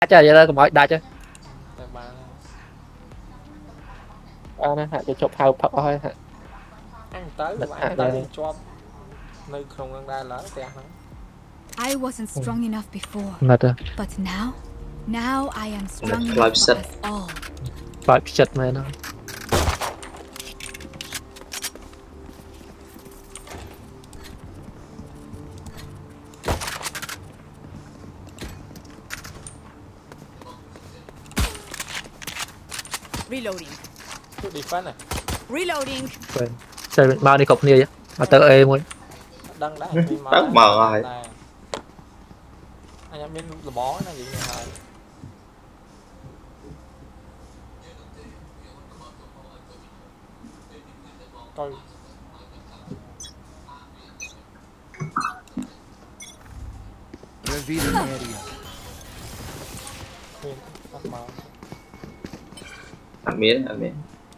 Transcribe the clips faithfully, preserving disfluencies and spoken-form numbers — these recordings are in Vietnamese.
trời ơi còn mọi đại chứ à nè hả cho chụp hào phật thôi hả anh tới anh tới đi cho nơi không đang đai lớn thì I wasn't strong enough before, but now, now I am strong enough for us all. Phải chật mày nó. Reloading. Đi phát này. Reloading. Chơi mau đi cục nia chứ. Mà tự em muốn. Đăng đã. Tắt mờ rồi. Anh em biết là bó này gì này. Coi. Revealing area. Ăn miếng, ăn miếng.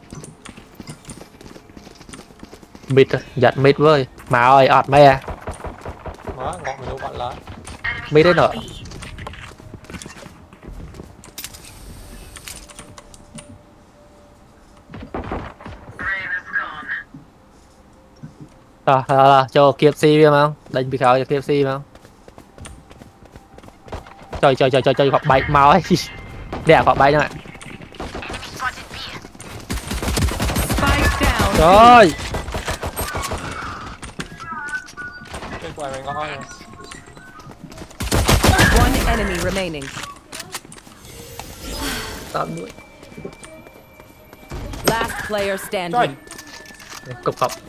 Mít giật mít với mà ơi ọt me. Má ngọt mình đâu bạn lá. Mít đấy nữa. Rồi, rồi, rồi, cho ca ép xê biết không? Đánh bị khảo cho ca ép xê không? Trời trời trời trời trời họ bay mau ấy. Đẻ họ bay nha. Trời. One enemy remaining. Last player standing. Cục học.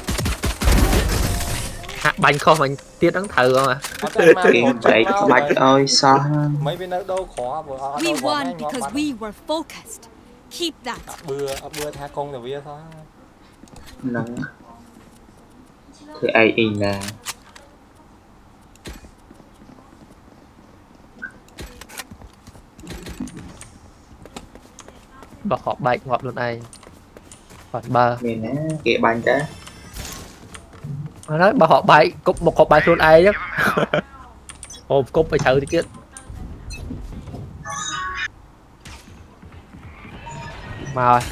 Hạ bánh không anh tiết đáng thử không à? Vậy bạch ơi sao? Mấy bên đâu khó vừa. We won because we were focused. Keep that. Bưa bưa tha công là vía thôi. Nắng. Thì ai in là bọc họ bạch ngọt luôn này. Còn ba. Mình á kệ bánh cả. Nó nói bà họ bay cục một hộp bay luôn ai chứ. Ôm cúp phải thử thì kia. Mà rồi.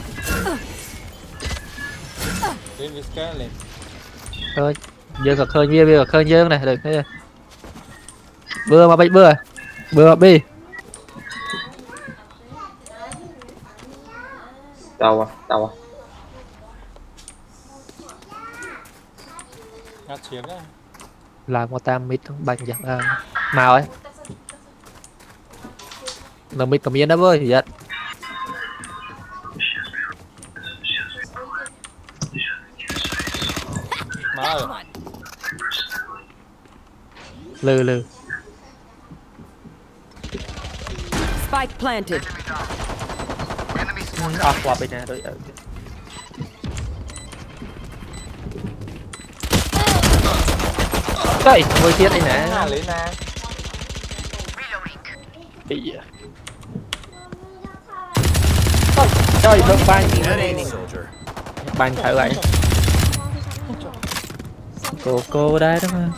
Thôi, giờ cả khơi bia bia cả khơi dương này được thế. Bưa mà bay bưa. Bưa mà bi. Đâu à, đâu à. Làm một tam mít bánh giặt ra màu ấy là mít cầm yên đó với giật lừ lừ Spike planted. à qua bên này rồi. Đây, ngồi tiết đây nè. Trời, bơm banh. Banh thử vậy. Cô cô đây đúng không?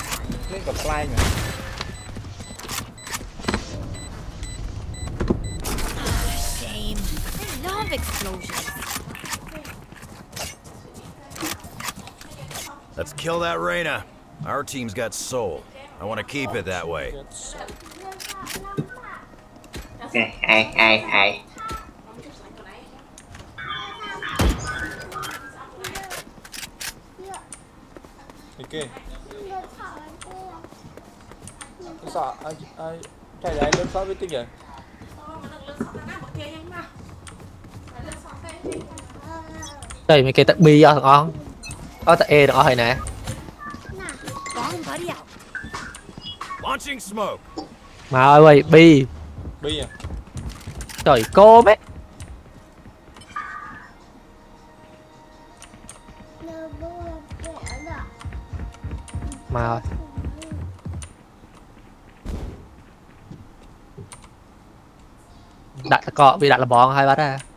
Let's kill that Reyna. Our team's got soul. I want to keep it that way. Ai ai ai. Ok. Sao ai ai chạy lại lên phá với tiếng vậy? Đây mấy cái tận bi do thằng on. Có tận E đó hồi nè. Launching smoke. Mà ơi bi. Bi à? Trời cô mấy. Mà ơi. Đặt là cọ vì đặt là bóng hai bát à.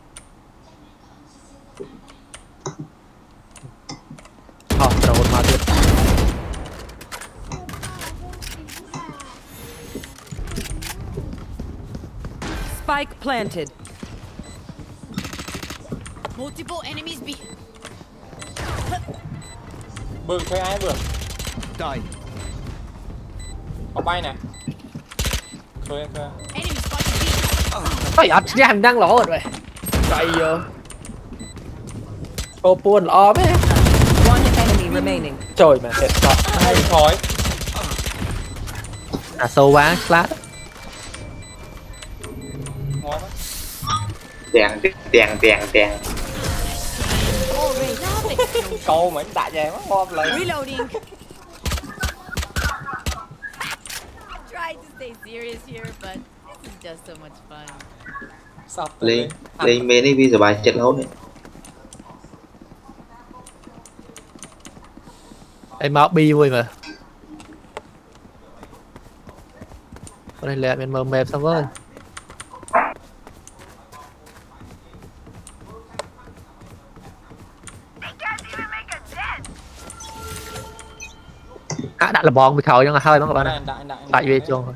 Ờ, rồi một màទៀត. Spike planted. Multiple enemies be. Bường thuê ai bường? Die. Có bay nè. Thuê thuê. Enemy spotted. Ôi ọt ra đang lỗ rồi vậy. Chạy vô. Ô buồn lo mấy. One enemy remaining. Trời mà thiệt sợ. Hay thôi. À sâu quá class. Ngon á. Đèn đèn đèn đèn. Câu mà đại về mất ngon lại. Reloading. Try to stay serious here, but this is just so much fun. Sắp Lên lên mê đi bây giờ bài chết lỗ đấy. Em máu bi vui mà. Con này lẹ mình mờ mềm xong rồi. À đã là bòn bị khẩu nhưng mà hơi các bạn này. Đại về trường.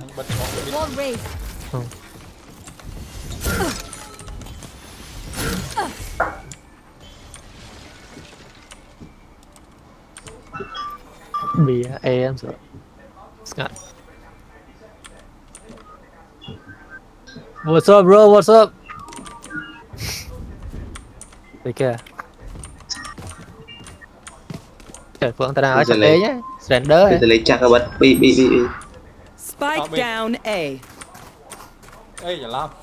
Bị em sợ. Scott. What's up, bro? What's up? Đây kìa. Trời Phương ta đang ở trong đấy nhé. Render bây giờ lấy chắc các bạn. Bi bi bi. Spike down A. Ê giờ làm.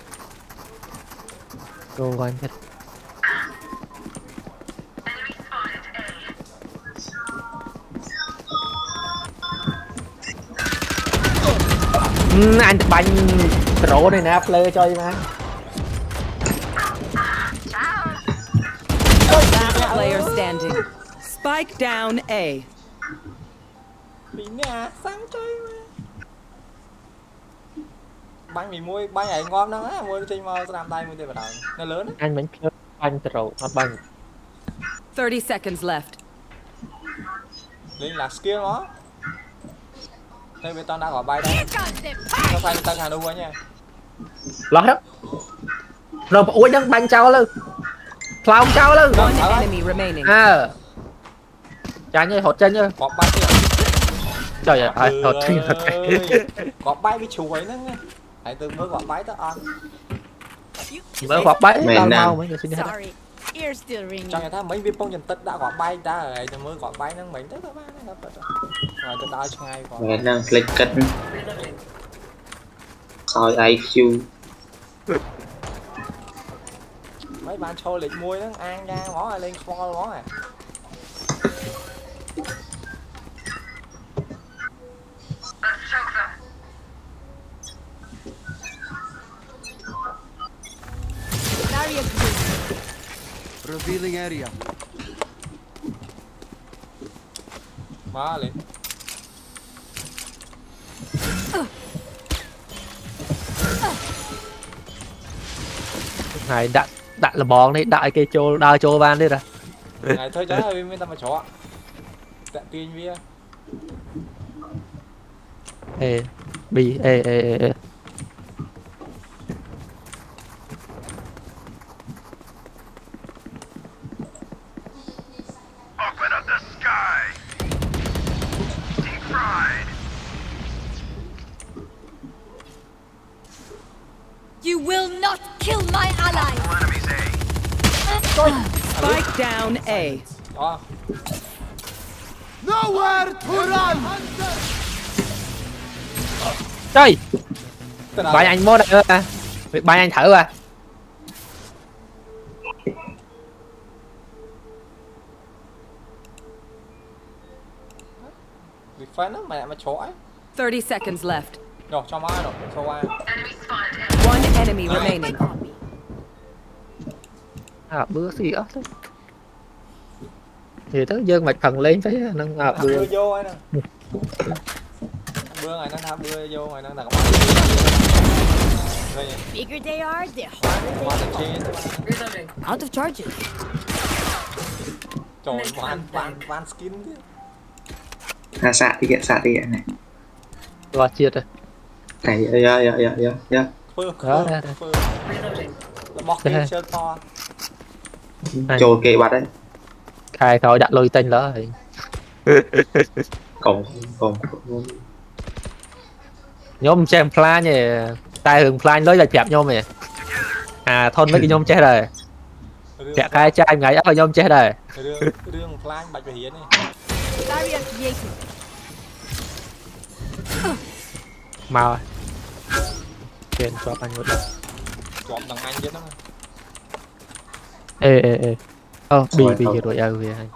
Đồ quanh thật. Anh bánh rổ này nè, play cho đi mà. Last player standing. Spike down A. Bị nè, sáng chơi mà. Bánh mì muối, bánh này ngon đó á, mua trên mà làm tay mua tiền vào đầu. Nó lớn á. Anh bánh bánh rổ, nó bánh. thirty seconds left. Lên là skill nó. Đây bên tao đã gọi bay đây. Nó phải tao hàng đua nha. Lót đó. Rồi ui đang bánh cháu luôn. Clown cháu luôn. One enemy remaining. À. Chả như hột chân như. Có bay kìa. Trời ơi, hột chân hột chân. Có bay bị chuối nữa nha. Hãy từ mới gọi bay tao ăn. Mới hoặc bấy tao mau mấy người xin hết. Sorry, ears still ringing. Cho người ta mấy viên bông nhân tích đã gọi bay đã rồi, thì mới gọi bay nó mình tới tao nó rồi tao đau cho ngay còn. Mẹ đang click cất. Soi i kiu. Mấy bạn trôi lịch muối nó ăn ra ngó lại lên kho ngó à. Revealing area. Má lên. Này đặt đặt là bòn đấy, đại cây chô đào chô van đi rồi. Này thôi chứ hơi bên tao mà chó. Tạm tin vía. Ê, bi ê ê ê. ê. Open up the sky. Deep fried. You will not kill my ally. Enemies A. Spike down A. Đó. Nowhere to run. Trời. Bài anh mua đây à. Bài anh thử à. Việc phá nó mẹ mà chó ấy. thirty seconds left. Rồi cho má rồi, cho qua. One enemy remaining. À bữa gì á. Thì tới dương mạch phần lên thấy nâng à bữa. Bưa vô ấy nè. Bưa này nó tha bưa vô này nó đặt cái Bigger they are, the harder they are. Out of charges. Trời van van van skin thế. À xạ đi kìa, xạ đi kìa này. Lo chia rồi. Này, dạ dạ dạ dạ dạ. phương đó phương là bọc kia chơi to Trôi kệ bạt đấy. khai thôi đặt lôi tên đó thì Còn còn nhóm xem plan nhỉ, tay hưởng plan đó là chẹp nhau mày à thôn mấy cái nhóm chết rồi chẹp hai trai ngày áo nhóm chết rồi riêng plan bạch về hiến này màu tiền cho anh một lần chọn thằng anh chứ đó ê ê ê ô bị bị rồi ao về anh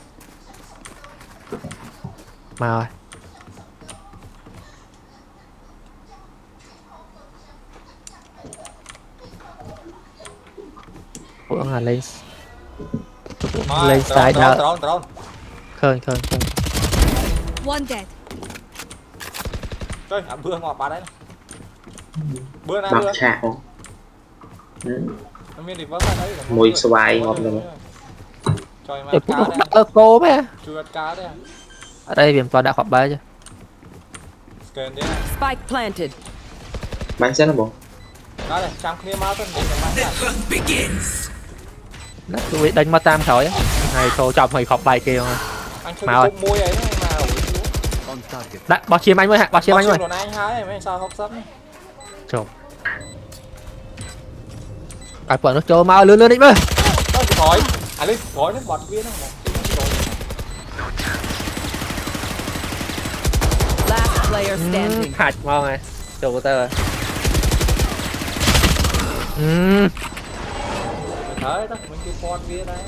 màu ủa là lên lên side đó khơi khơi khơi One dead. Trời, à, bưa ngọt bà đấy. Bưa nào bạc bưa. chạc không? Mùi xoài ngọt rồi. Trời mà để cá cũng đấy. cô mẹ Chưa cá đấy. ở đây viêm toàn đã họp ba chứ Scan đấy. Spike planted. Bánh sẽ là bộ. Đó này, trong kia máu tôi để cái nó tụi đánh mà tam khỏi á này thô trong hồi họp bài kia mà anh chơi cái môi ấy nó mà đấy bao chiêm anh mới hả bao chiêm anh mới anh hái mấy sao không sắp chồng ai quần nó trôi mau lươn lươn đi mới khỏi à lên khỏi nó bọt viên nó Last player standing. hạt ngon này đồ của tao rồi ừm đấy đó mình cái con viên đấy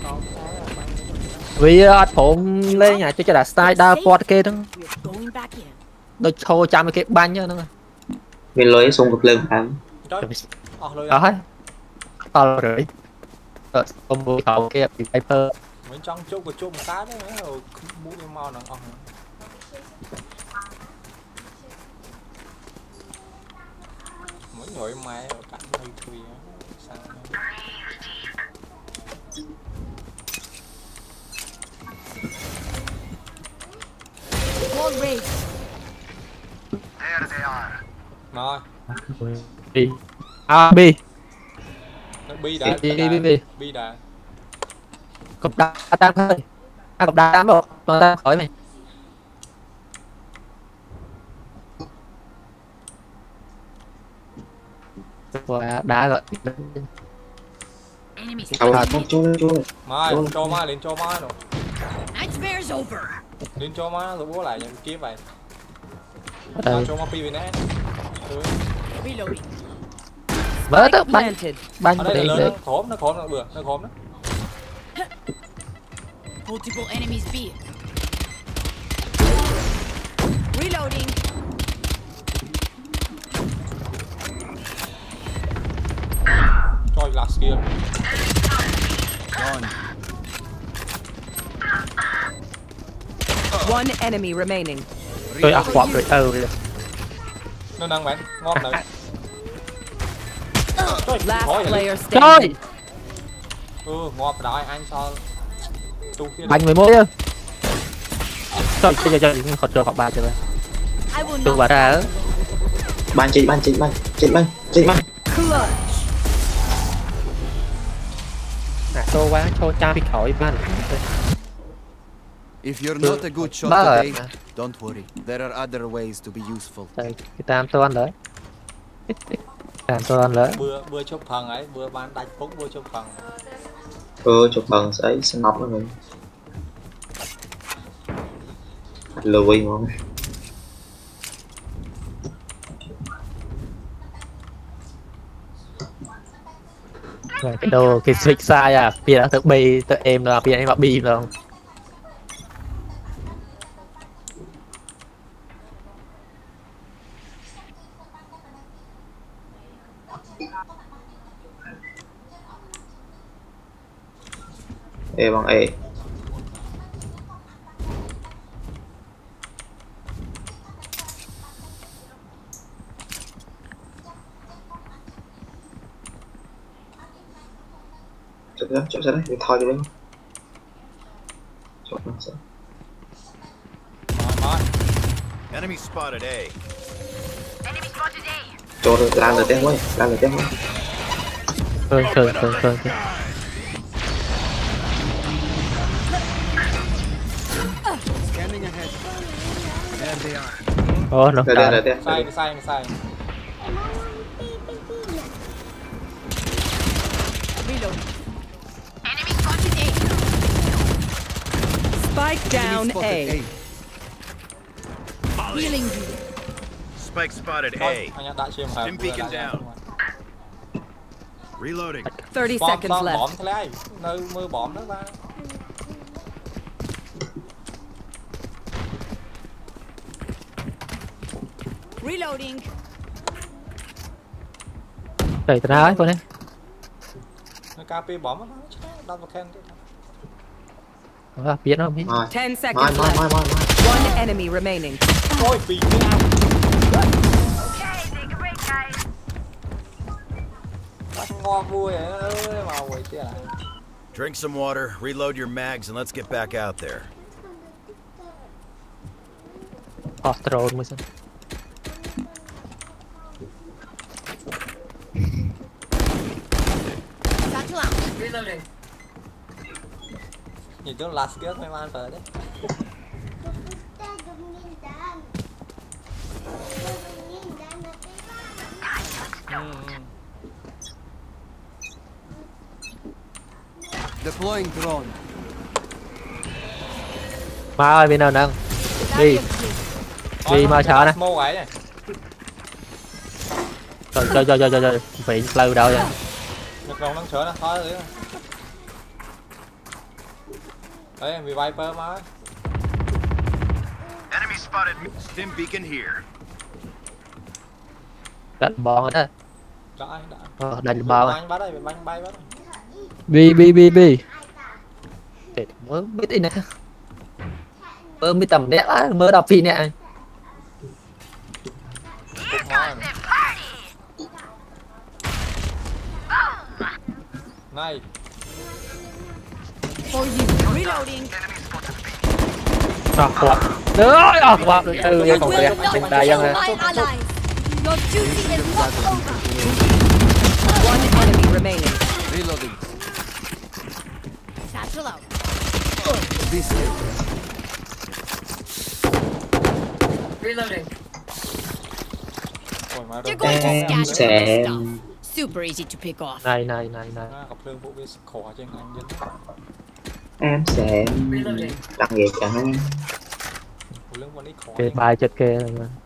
vì anh phụng lên nhà cho cho đã style đa port kia đó nó cho chăm cái banh nhá nó Mình lối xuống cực lực lắm. đó hết to rồi ờ ông bố thầu kia bị paper mình trong chỗ của chỗ một cái đấy rồi bút đi mau nó ông mỗi người máy cạnh hơi thui sao rồi đi à bi bi đã bi bi bi bi đã cục đá tam thôi à cục đá tam bộ còn tam khỏi mày và đá rồi À, cho cho mai cho mai lên cho mai rồi Nightmare's over. lên cho mai rồi bố lại nhận kiếm vậy ừ. cho mai pi về nè Reloading. vỡ tớ Spike banh planted. banh ở đây đi là đi lớn nó khốm nó khốm nó bừa nó khốm đó Multiple enemies B. Reloading. Trời last kia One enemy remaining. tôi ác quạp rồi ừ nó đang bán ngon đấy Last trời player trời standing. ừ ngọt đó anh sao tu kia banh mười một chứ trời bây giờ chơi khỏi chơi học ba chơi I will tôi not. vào ra Ban chị ban chị ban chị ban chị ban. nè tôi quá cho cha bị khỏi ban If you're not a good shot ba today, rồi don't worry. There are other ways to be useful. cái tam tôi ăn đấy tam tôi ăn đấy bữa bữa chụp phần ấy bữa bán đánh phúc bữa chụp phần Ừ, chụp phần ấy sẽ nóc nó mình. Lùi ngon. cái đồ cái switch sai à bây giờ tự bi tự em rồi bây giờ em bảo bi rồi E bằng E. Chụp ra, chụp ra đấy, mình thôi cho mình. Chụp ra sao? rồi rồi Enemy spotted A. Enemy spotted A. cho lan được tiếng quá lan được tiếng quá khơi khơi khơi khơi ô nó đây đây đây sai sai sai Spike down A. Healing you. Spike spotted thôi A. anh đã chiêm hợp Stim beacon down. Reloading. thirty bom seconds bom left. bom thế này nơi mưa bom đó ba Reloading. đẩy từ nào ấy con đấy nó cà phê bom nó đâm vào khen à, biết nó biết mai Ten mai seconds mai left. mai mai One enemy remaining. ôi vì cái nào bắt ngon vui vậy ơi mà quậy kia lại Drink some water, reload your mags, and let's get back out there. control mới xem Satchel out. Reloading. nhìn tôi last kia thôi man tới đấy Deploying drone. ma ơi bên nào năng đi đi ma sợ nè mô ấy này rồi chơi chơi chơi chơi chơi bị lâu đâu vậy được rồi năng sửa nè thôi đấy đấy vì Viper mà Enemy spotted. Stim beacon here. đánh bom đó đã đã ờ, đánh bom bánh bắt đây bánh bay bắt bi bi bi bi để mới biết đi nè mới mới tầm đẹp á mới đọc phim nè cục hoa này For you. Reloading. à quạt đấy à quạt ừ You dân còn will đẹp not mình đại dân kill này my allies. Your duty is not over. One enemy remaining. Reloading. Satchel out. This way. Reloading. rồi mà You're rồi going to Em scatter sẽ this stuff. Super easy to pick off. này này này này gặp lương vụ biết khổ trên anh dính em sẽ đặt nghề cho anh lương vẫn ít khổ cái bài chết kia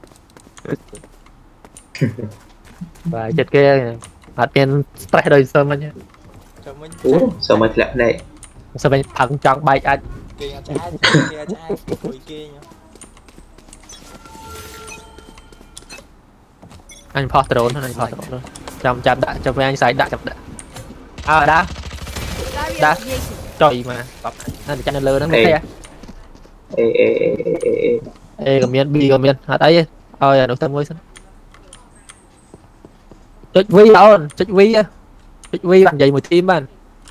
bài chết kia hạt tiền stress đời sớm anh nhé cho mình ủa sao mà lại này sao mình thằng chọn bài anh kia trái kia trái người kia nhá anh phó trốn thôi anh phó trốn thôi chậm chậm đã cho anh xài đã chậm đã à đã Barrier đã created. trời mà anh chăn lơ nó mới thế ê ê ê ê ê ê ê cầm miên bi cầm miên hạt ấy ơi nó tâm mới sân chết vi đâu chết vi á chết vi bạn dậy một team bạn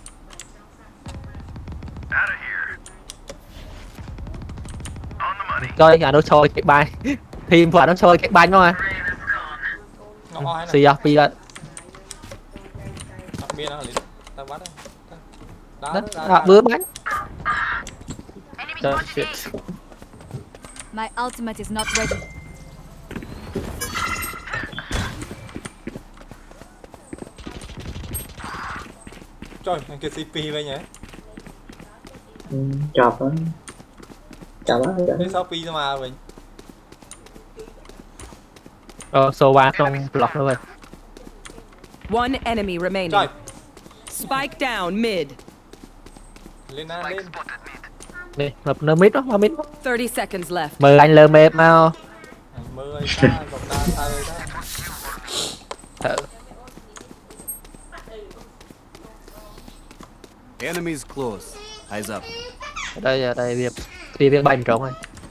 coi nhà nó chơi cái bài team của nó chơi cái bài thôi nó oi này xì à pi là đặc biệt là ta bắt đấy đá đó đá à, bữa bánh trời shit. My ultimate is not ready. trời anh kia xê pê vậy nhỉ chọc á chọc á thế sao pi mà mình ờ số ba trong block nữa rồi One enemy remaining. trời Spike down mid. lên na lên đi ngập nó mít đó nó mít đó thirty seconds left. mời anh lơ mệt mau anh mơ ấy ta gọc ta ta đây ta thở Enemies close. Eyes up. ở đây ở đây việc thì việc bay trống này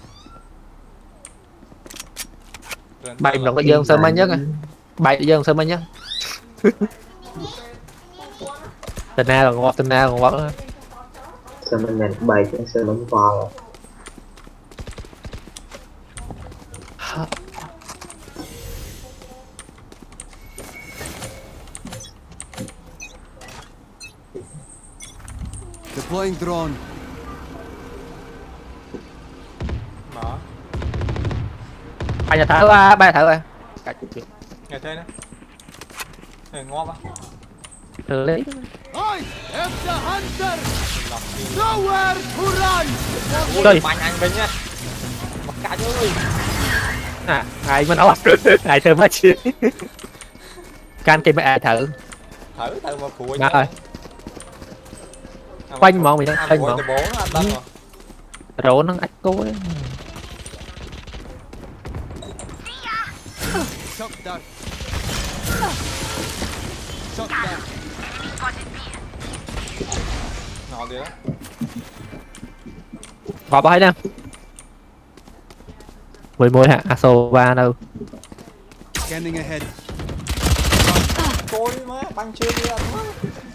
bay trống cái dương sớm anh nhất bay dương sớm anh nhất tình na còn ngọt tình na còn ngọt sao mình nhận bài chứ sao nó vào Deploying drone. Mở. Anh nhà thở ba, ba thở rồi. Nghe thế nữa. Này ngon quá. Thử lấy. I am the hunter. Nowhere to run. Ui, mạnh anh Vinh nha. Mặc cả ơi. À, ai mà nói. Ai thơ mất chứ. Can cây mẹ thử. Thử thử mà phụ anh. Rồi. Quanh món mình đó, quanh món. Rổ nó ách cố đấy. Shot down. Shot down. Ngon đi đó. Có bao nè. Mười môi hả? Aso ba đâu. Scanning ahead. Coi má, băng chưa đi anh má.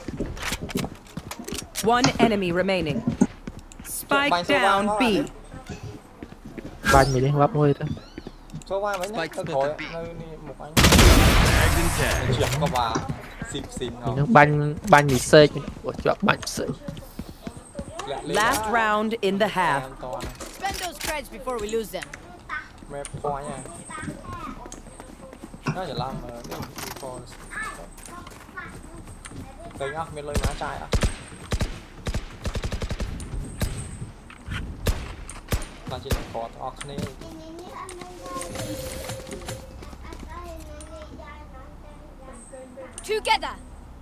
One enemy remaining. Spike down B. Banh mình đi bắp môi thôi. Số ba mấy nhá, tao khỏi nơi một anh. Chuyện có bà xịp xịp không? Banh banh mình xê của chọn banh xê. Last round in the half. Spend those credits before we lose them. Map coi nha. Nóจะlàm coi. Đây á, mình lên má trai á. Là chỉ là có ở này. Together.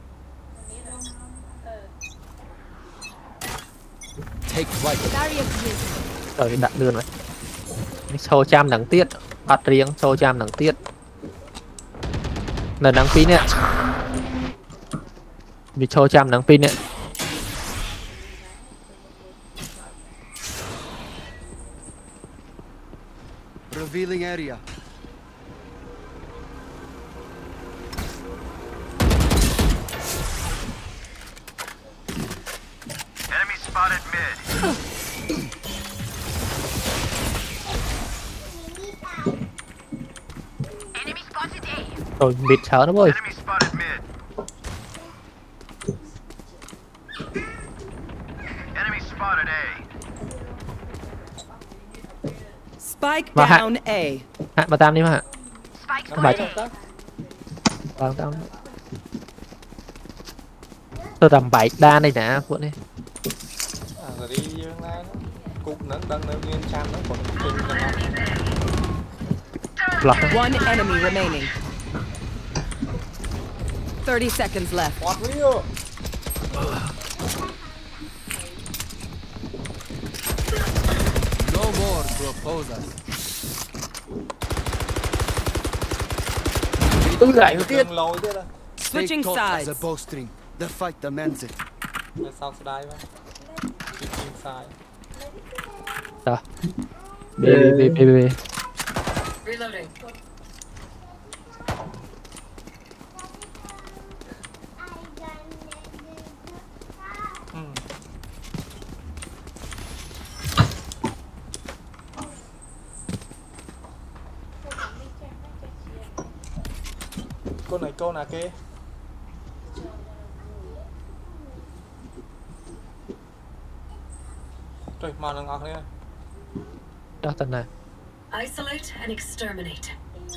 Take flight. Rồi đặt lươn rồi. Show trăm đẳng tiết. Bắt riêng show trăm đẳng tiết. Lần đăng pin nè. Vì show trăm đăng pin nè. Revealing area. Enemy spotted mid. Enemy spotted A. Rồi mịt chở nó ơi. Enemy spotted mid. Enemy spotted A. Spike down A. Hạ bà tam đi mà hạ. Nó mấy đâu đó. Vâng tao. Tôi tầm bảy đa đây nè cuộn đi. À rồi đi dương này nó. Cục nấn đăng nơi nguyên trăm nó còn kinh cho nó. One enemy remaining. Thirty seconds left. What real? No more proposals. Tôi lại một tiết. Lôi thế đó. Switching Stay taut as sides. a bowstring. The fight demands it. Để sao sẽ đai mà. Switching side. Rồi. B B B B B. Reloading. Cô này cô nào kia. Trời, màu nó ngọt này. Đó tận này. Isolate and exterminate.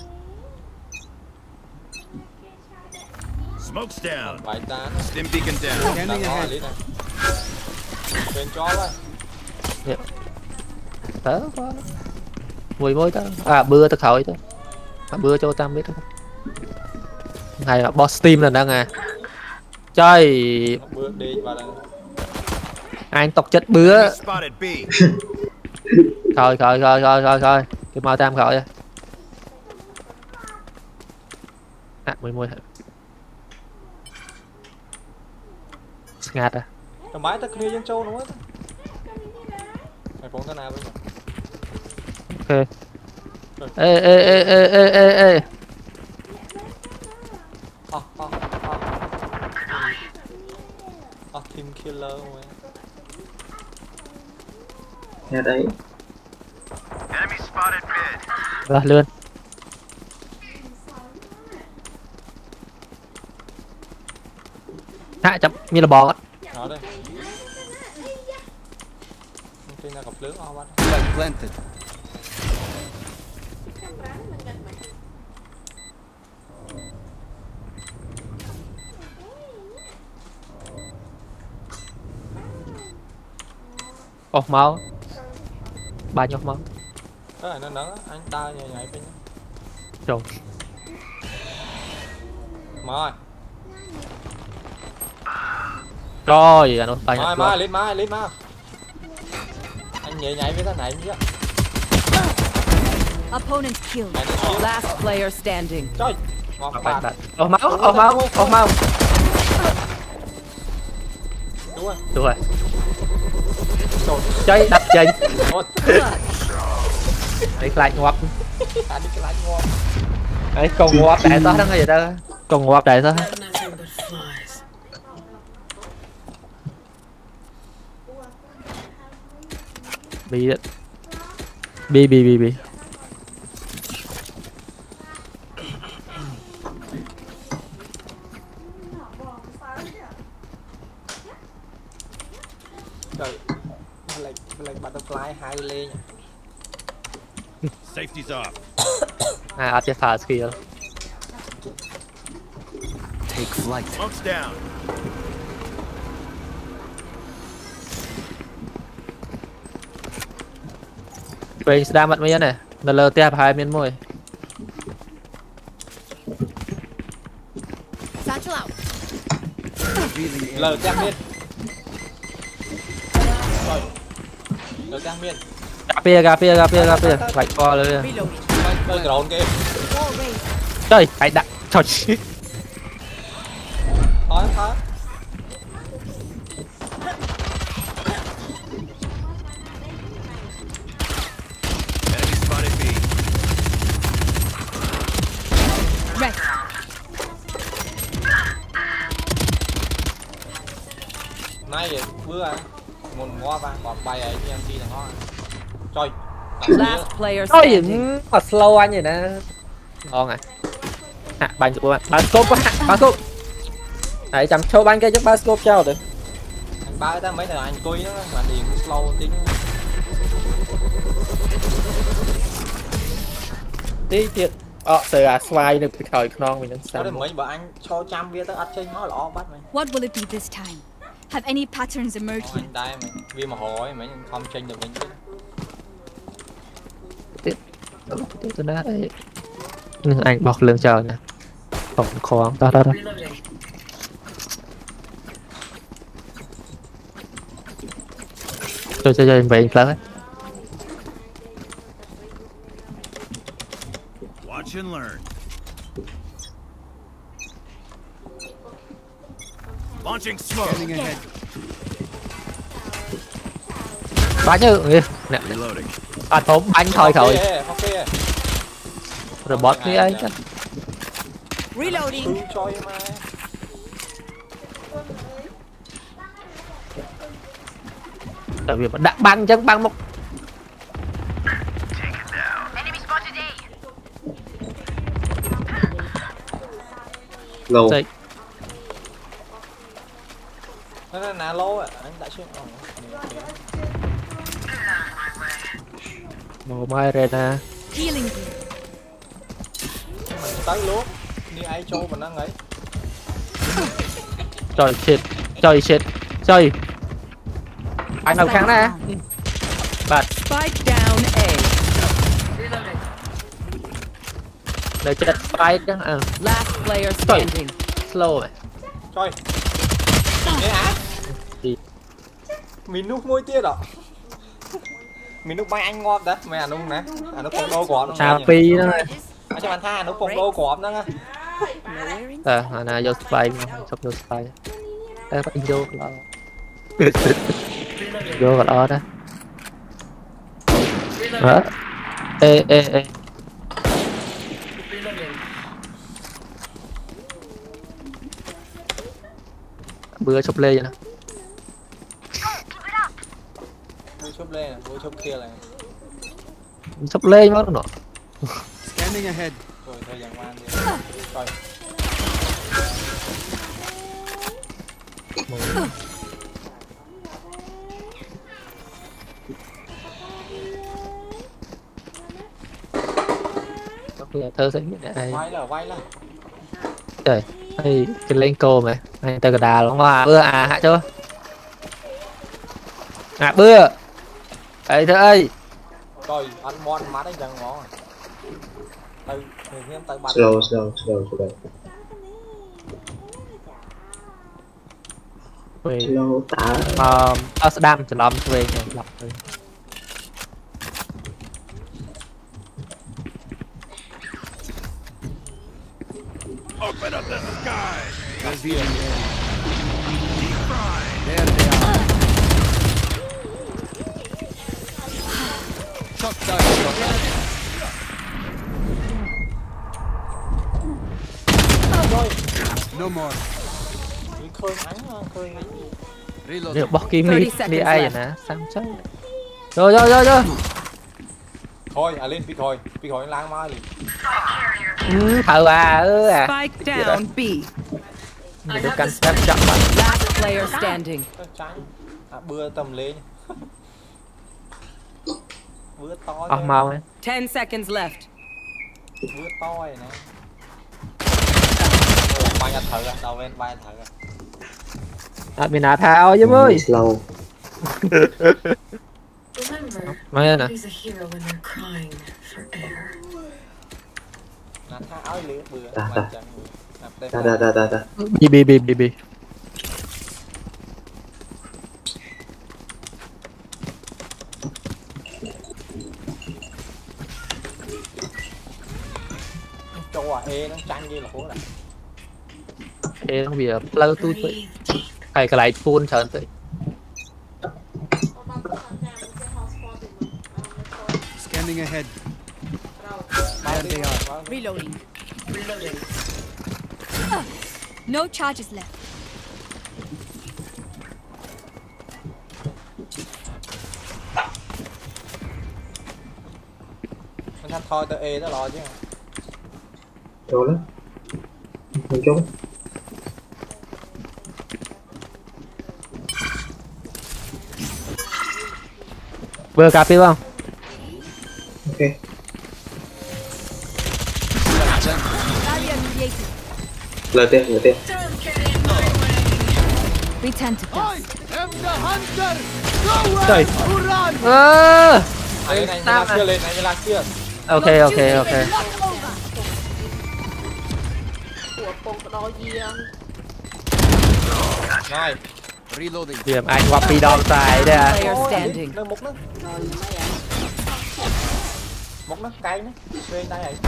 Smoke's down. Vài tán. Stim beacon down. Scanning ahead. Bên chó đó. Dạ. Tớ có. Mùi môi tớ. À bưa tớ khỏi tớ. À, bưa cho tam biết tớ. Này là boss team là đang à. Trời. Bữa đi vào đây. Anh tộc chết bữa. Enemy spotted B. Thôi thôi thôi thôi thôi thôi. Cái mau tam khỏi rồi. À mùi môi hả? Ngạt à. Cái máy ta kia dân châu đúng không? Mày phóng thế nào bây giờ? Ok. Ê ê ê ê ê ê ê. À à à. À team killer mày. Nghe đấy. Enemy spotted mid. Rồi lươn. Hạ chậm như là bò á. Đó đây. Trên là gặp lớn o bắt. Planted. Ồ máu. Ba nhóc máu. Cái này nó nở, anh ta nhảy nhảy bên. Trời. Mai. Rồi, anh ba nhóc. Mai mai lên mai lên mai. Anh nhảy nhảy với cái này chứ. Opponent killed. Last player standing. Trời. Ngọt bạn. Ồ máu, ồ máu, ồ máu. Đúng rồi. Đúng rồi. Chơi đập chân. Đấy lại ngoạp. Đấy còn ngoạp đại đó đó vậy đó. Còn ngoạp đại đó. Bị bị bị bị bị. Trời. Like like butterfly hai lên. Safety's off. À, áp chế phá skill. Take flight. Smoke's down. Về đa mặt mấy này, là lờ tép hai miếng môi. Satchel out. Lờ tép miên. Rồi. Lờ tép miên. Cà phê, cà phê, cà phê, cà phê. Vạch coเลย. Tôi drone kia. Trời, phải đặt. Trời. Thôi thôi. Enemy spotted B. Rest. Nay bữa một ngõ vàng còn bay ấy em đi là ngon. Trời. Last player Ôi, standing. mà slow anh vậy nè. Ngon à. Hạ bánh của bạn. Ba scope quá, hạ, ba scope. Đấy, chăm show bánh kia chứ ba scope trao được. Anh ba ta mấy thằng anh cùi nó mà điền slow tính. Tí thiệt. Ờ, từ à slide được cái khởi non mình đang Có xem. mấy bà anh cho trăm bia tới ắt trên nó lọ bắt mày. What will it be this time? Have any patterns Thôi emerged? anh đai mày. Vì mà hỏi mấy không tranh được mình chứ. Tiếp. Tiếp từ đó đấy. Ừ, anh bọc lương chờ nè. Tổng khoáng đó đó đó. Chơi chơi chơi vậy lớn ấy. Watch and learn. Launching smoke. Scanning ahead. Bánh như nè. Reloading. À thốn bánh thôi thôi. Ok ok. Rồi bot đi ấy. Reloading. Cho em ai. Tại vì đặt băng chân băng một. Lâu. Nó là nà lô ạ, anh đã xuyên ổng. Một mai Rena. Healing you. Mình tới luôn. Đi ai cho mình đang ấy. Trời shit. Trời shit. Trời. Anh đâu kháng nè. Bạn. Spike down A. Để chết spike chứ. À. Last player standing. Slow này. Trời. Nghe á. Gì? Mình núp môi tiết ạ. Mình núp bay anh ngon đó. Mày à núp nè. À nó phong đô của nó. Sao pi đó. À cho bạn tha nó phong đô của nó nha. Ờ, à, là vô spike mà, sắp vô spike. Ê, bắt vô cái đó. Vô cái đó đó. Đó. Ê, ê, ê. Bữa chụp lê vậy nè. Bữa chụp lê nè, bữa chụp kia này. Chụp lê mất rồi. Scanning ahead. Rồi thời gian qua đi. Rồi. thơ sẽ này quay là quay là trời hay cái lên cô mà hay tơ đà lắm hoa bưa à hạ chưa hạ bưa ấy thưa ơi rồi anh mon má đấy chẳng ngó từ từ từ bắn slow slow slow slow về slow tá Amsterdam chỉ làm về lọc thôi Open up the sky. There they are. Shot down. No more. khơi ánh khơi Reload. được bóc kim đi đi ai vậy nè sang chắc rồi rồi rồi rồi thôi à lên phi thôi phi thôi lang mai liền ừ, thợ à ư à Spike down B. mình được canh step chậm bạn Last player standing. à, bưa tầm lên bữa to oh mau ấy Ten seconds left. bữa to này nè bay thợ à đầu bên bay thợ à à mình à thao chứ ơi slow mấy nè nè tháo lưỡi bữa da da da da da bi bi bi bi bi cho à ê nó tranh như là hố này ê nó bị lâu tui vậy hay cái lại phun chờ tới Scanning ahead. There they are. Reloading. Reloading. No charges left. anh thanh thôi tới ê đó lo chứ trốn đó mình trốn vừa cà phê không ok lời tiền lời tiền Return to dust. am the hunter. Nowhere trời to run. ơ này này là chưa lên này là chưa ok ok ok này Reloading. điểm anh qua pi đòn tài đây à Player standing. nó múc nó múc nó cay nó lên đây này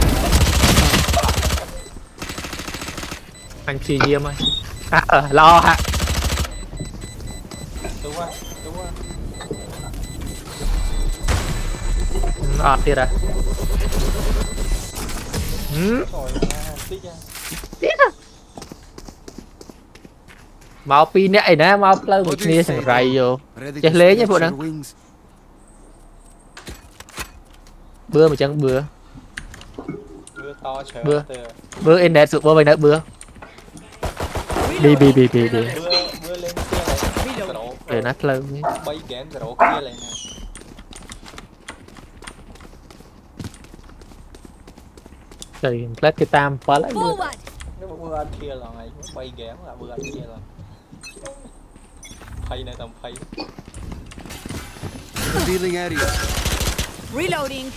anh chi diêm ơi à, lo hả đúng rồi đúng rồi ọt tiệt à ừ. rồi tí nha mau pi nãy nè mau lâu một kia thằng rầy vô chơi lé nhé phụ đó bưa mà chẳng bưa bữa to chờ bưa bưa in đẹp sự bữa vậy nữa bưa đi đi đi đi đi bữa bữa lên kia này để nát lâu nhé bay kém cái độ kia này nè trời lát cái tam quá lại luôn Forward. nếu mà bữa ăn kia là ngày bay kém là bữa ăn kia là phay này tầm phay Revealing area. Reloading.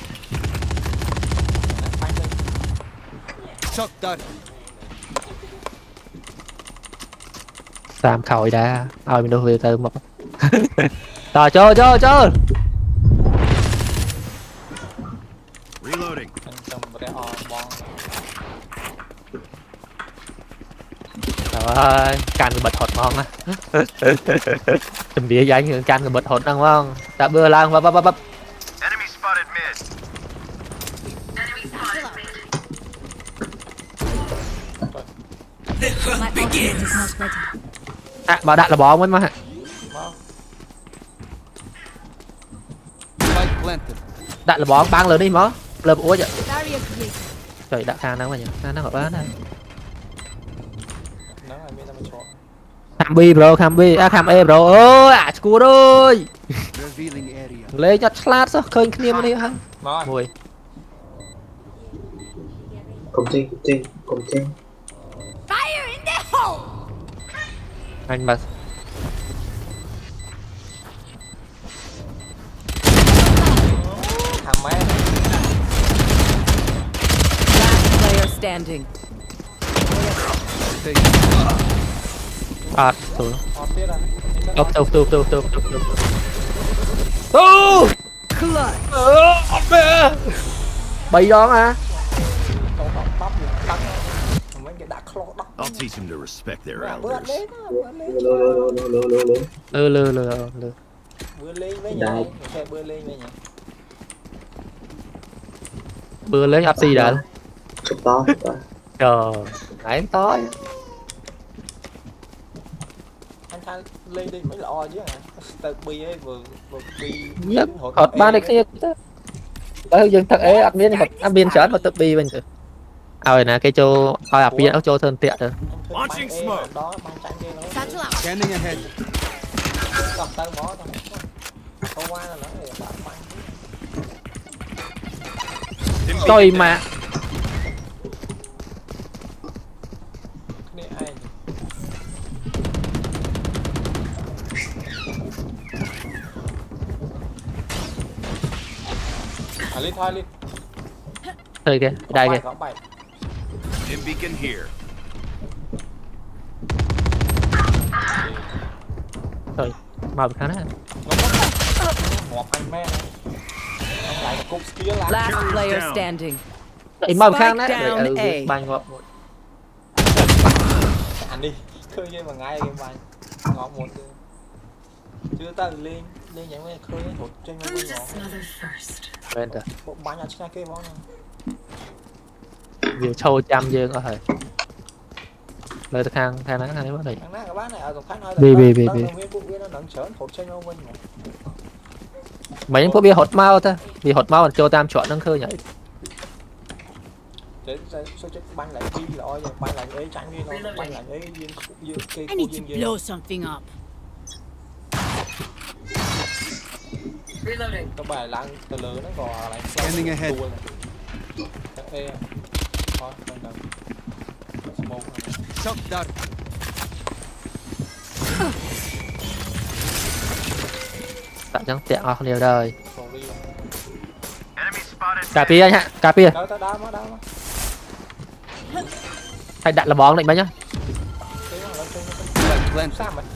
Shot down. tam khẩu đã ơi mình đâu về từ một tao cho cho cho Reloading. anh tầm cái on bon trời ơi can người bật hột ngon á chuẩn bị giá như can người bật hột đang không ta bưa lang và bắp bắp bắp Enemy spotted mid. My ultimate is not ready. à bảo đạn là bỏ mới mà Spike planted. đạn là bỏ băng lớn đi mó lợp ủa vậy Barrier created. trời đạn thang nào mà nhỉ thang nào ở đây nó là bên mình chọn tham bi bro tham bi à tham e bro ơi à cua ơi Revealing area. lấy nhặt slot sao khơi kia mà đi hả mà mùi Cùng trên, cùng trên, cùng trên. Fire in the hole. Anh bật. Thằng má. Last player standing. À, thôi. Hot tiết à. Tụp tụp tụp tụp tụp tụp tụp. Ô! Clutch. Ờ, mẹ. Bày đó mà. Trong phòng bắp gì đắng. Mấy cái đã khlo đắng. I'll teach him to respect their Bữa elders. lên á, bữa lên. Lơ lơ lơ lơ lơ lơ. Lơ lơ lơ lơ. Bữa lên với nhỉ. Xe bữa lên với nhỉ. Bữa lấy áp xì đã. Chụp to, chụp to. Trời, nãy tối. Anh tha lên đi mấy lọ chứ hả? Tao bi ấy vừa vừa bi. Nhất hột ba này kia. Ờ dừng thật ấy admin hột admin chán mà tự bi bên kìa. À rồi nè cái chỗ coi admin nó cho thân tiện rồi. Launching smoke. Đó băng trắng kia nó. Satchel out. Scanning ahead. Cầm tao mó tao. Không qua là nó để bạn băng. Trời mà. Này ai? À lên thôi lên. Thôi kìa, đây kìa. Dim beacon here. Thôi, màu khá nè. Ngọt anh mẹ này. Anh lại cục kia là. Last player standing. Đấy màu khá nè. Spike down A. Banh ngọt một. Anh đi. Khơi như mà ngay game banh. Ngọt một. Chưa ta lên lên những cái khơi hụt trên mấy ngọt. Bên rồi. Bộ bánh ăn trên kia món này. Nhiều trâu trăm dương có thể. Lời thực hàng thang nắng này mất rồi. Thằng các bác này ở tổng khách nói Bì, bì, bì, bì. nó nặng chớn hụt trên nó bên. Mấy phút bia hột mau thôi. Vì hột mau là cho tam chọn nâng khơi nhảy. Để số chết banh lại đi là ôi banh lại ấy tránh đi nó banh lại ấy dương dương cây I need to blow something up. Reloading. Các bạn lăng từ lớn nó còn lại Scanning ahead. Ê. Thôi, bên đầu. Smoke. Shock dart. Tại chẳng tiện hoặc nhiều đời. Sorry. Cà pia anh ạ, cà pia. Đó đó đó đó. Hay đặt là bóng định mấy nhá. Cái nó lên Plant. sao mày?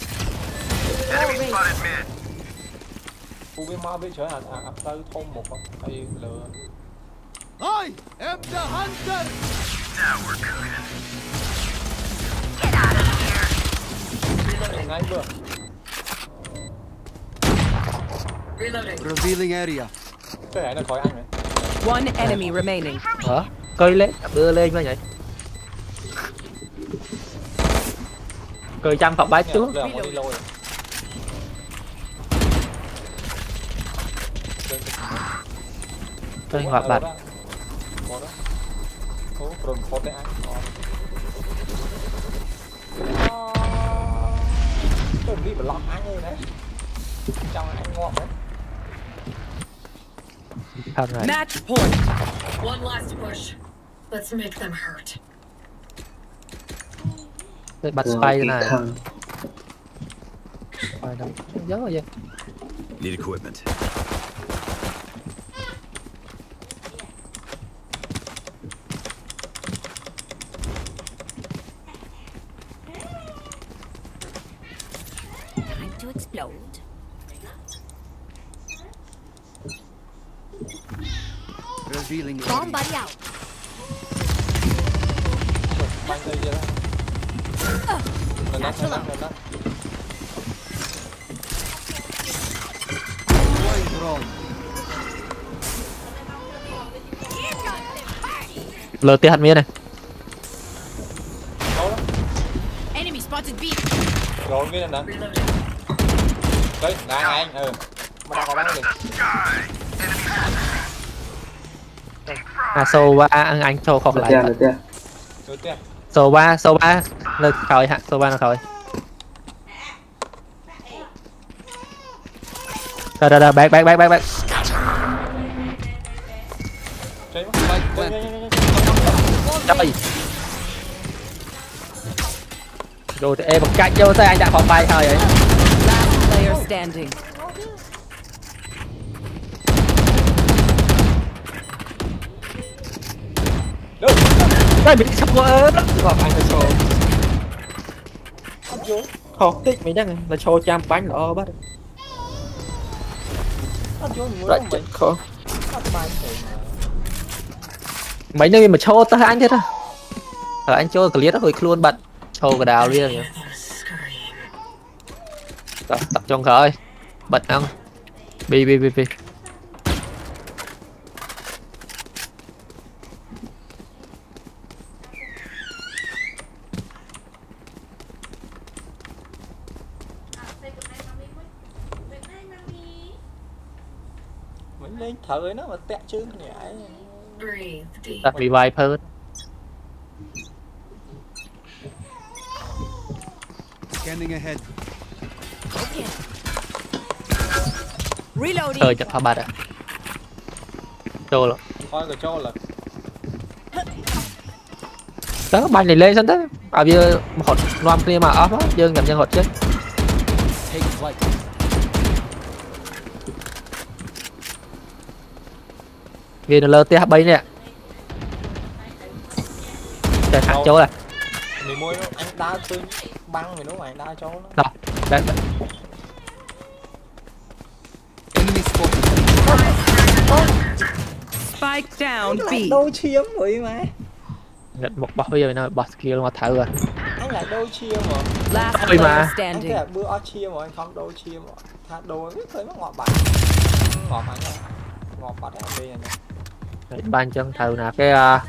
Phu viên mau biết chở hả? À, tới thôn một không? Hay lừa. I am the hunter. Now we're cooking. Ngay bữa. Revealing area. Cái này nó khỏi anh rồi. One enemy remaining. Hả? Cây lên, đưa lên với vậy. Cười trăm phòng bái trước. Giờ muốn đi lôi. Tôi hoạt bạch. Có đó. Ủa, rồi có tay anh. Tôi đi mà lọt anh rồi đấy. Trong anh ngon đấy. Không này. Match point. One last push. Let's make them hurt. Tôi bật spy này. Spy đâu? Nhớ rồi vậy. Need equipment. Time to explode. Revealing Bomb buddy out. Banh đây vậy đó. Lần đó, lần đó, lần đó. Lờ tia hạt mía này. Đâu đó. Enemy spotted B. Rồi cái này nè. Đấy, này anh, ừ. Mà đang có bắn đi. À sâu ba anh anh cho khóc lại. Rồi tiếp. Sâu ba, sâu ba. Lời khỏi hạ, sâu ba là khỏi. Đây đây đây, back back back back back. Chơi quá. Chơi, chơi, chơi, chơi, chơi. Trời. Rồi thì em một cách vô tới anh đã phòng bay thôi vậy. Last player standing. Đây bị sắp vỡ. Gọi anh phải show. Không tích mấy đang là show trăm bánh là bắt. Right, khó. Mấy nơi mà show tới anh thế thôi. Ở anh show clip đó hồi luôn bật show cả đào liền nhỉ. Rồi, tập trung khởi bật ăn bi bi bi bi mình lên thử nó mà tẹt chứ nhảy đặt bị vài hơn. Scanning ahead. Reloading. Ờ chắc pha bát à. Trô rồi. Coi cái trô là. Đó banh này lên sân thế. À giờ một loam kia mà off á, dương gặp nhân hột chết. Vì nó lơ tia bay nè. Trời thẳng chỗ này. Mình mua anh đá tương băng mình đúng mà anh đá chỗ nó. Đâu. Đấy. Enemy spotted. Spike down B. Đôi chiếm vậy mà. Nhận một bọc bây giờ nó bật skill mà thử rồi. Anh lại đôi chiêm mà. Last Ôi player mà. Anh standing. cái bữa ó chiêm mà anh không đôi chiêm mà. Thà đôi biết thấy nó ngọt bạch. Ngọt bạch nha. Ngọt bạch em đi này. Đấy, ban chân thử nè cái uh...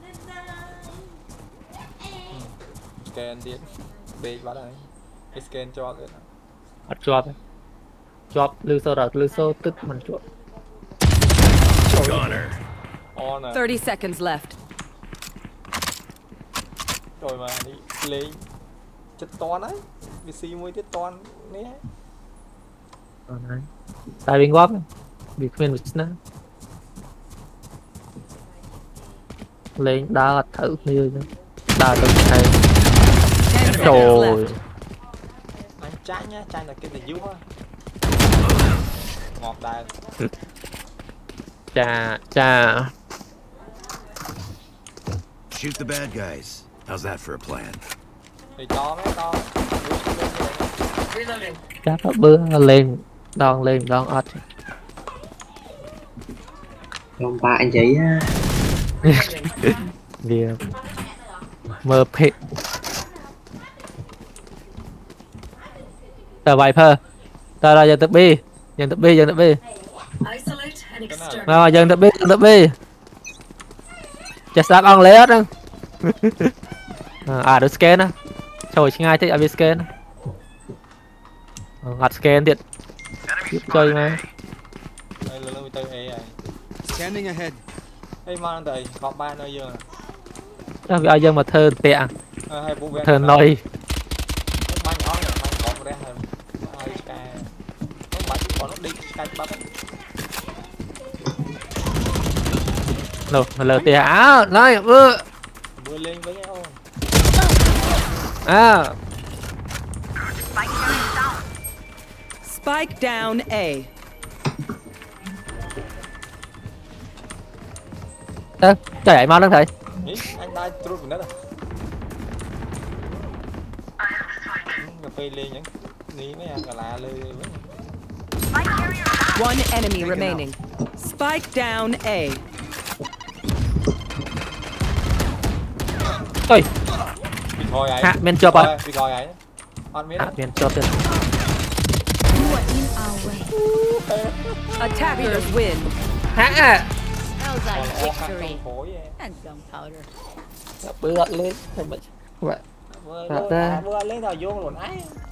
scan điện. Bê bắt đấy. Cái scan cho cái nào. Bắt job ấy. Job lưu sơ rồi, lưu sơ tức mình chuột. Gunner. On à. thirty seconds left. Rồi mà đi lên chất toán ấy. Vì xì mùi chất toán nè. Tại bên góp bị khuyên một chút lên đá thử như đá từng này. Ten seconds Trời. left. Anh trái nhá, trái là cái này dữ quá. Ngọt đài. Chà chà. Shoot the bad guys. How's that for a plan? Thì to mấy to. Reloading. Chắc nó bữa lên đòn lên đòn ọt. Còn ba anh chị á. Vì mơ phê. Tờ vài phơ. Tờ ra dân tập bi. Dân tập bi, dân tập bi. Isolate and exterminate. Rồi dân tập bi, dân tập bi. Chắc sắp ăn lấy hết á. À được scan á. Trời ngay thích abi scan á. Ngặt scan tiệt. Chơi mà. Đây là lưu tư e này. Scanning ahead. Ê mang đây, có ba nơi dương. Đó vì ai dân mà thơ tệ. Hay bố vẽ. Thơ nói. Bánh ó này, bánh có một đen hơn. Ai sky. Nó bánh có nó đi sky bắt. Rồi, mà lờ tệ á, nói ư. Vừa lên với nhau. À. Spike down A. Ơ, trời ơi, mau lên thầy. Ý, anh đai trút của nó rồi. Cà phê lên những ní mấy ăn cà la lên với. One enemy remaining. Spike down A. Ôi, Bị thôi ấy. hạ men chộp à? Bị thôi ấy. Ăn miếng. Hạ men chộp rồi. You are in our way. Attackers win. Hạ à. How's that Victory. and gunpowder? Bữa lên. Vậy. Vừa lên rồi vô rồi ấy.